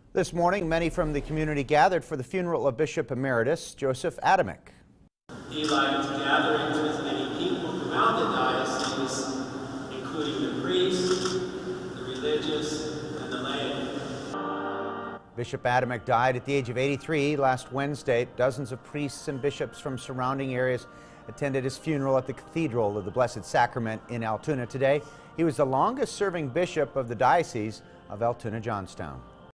This morning, many from the community gathered for the funeral of Bishop Emeritus Joseph Adamec. He liked gatherings with many people throughout the diocese, including the priests, the religious, and the lay. Bishop Adamec died at the age of 83 last Wednesday. Dozens of priests and bishops from surrounding areas attended his funeral at the Cathedral of the Blessed Sacrament in Altoona today. He was the longest-serving bishop of the Diocese of Altoona-Johnstown.